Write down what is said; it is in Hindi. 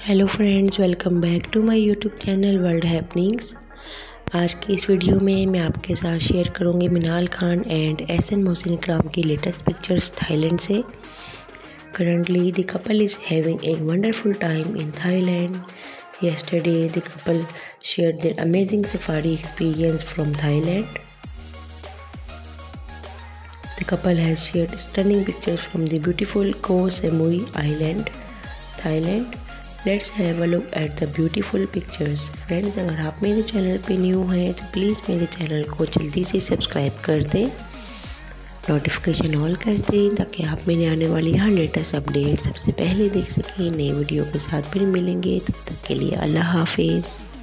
Hello friends, welcome back to my YouTube channel world happenings. आज की इस वीडियो में मैं आपके साथ शेयर करूंगी मिनाल खान एंड एहसन मोहसिन इकराम की लेटेस्ट पिक्चर्स थाईलैंड से। Currently the couple is having a wonderful time in Thailand. Yesterday the couple shared their amazing safari experience from Thailand. The couple has shared stunning pictures from the beautiful Koh Samui Island, Thailand. Let's have a look at the beautiful pictures. Friends, अगर आप मेरे चैनल पे न्यू हैं तो प्लीज़ मेरे चैनल को जल्दी से सब्सक्राइब कर दें, नोटिफिकेशन ऑल कर दें ताकि आप मेरे आने वाली हर लेटेस्ट अपडेट सबसे पहले देख सकें। नई वीडियो के साथ फिर मिलेंगे, तब तक के लिए अल्लाह हाफिज़।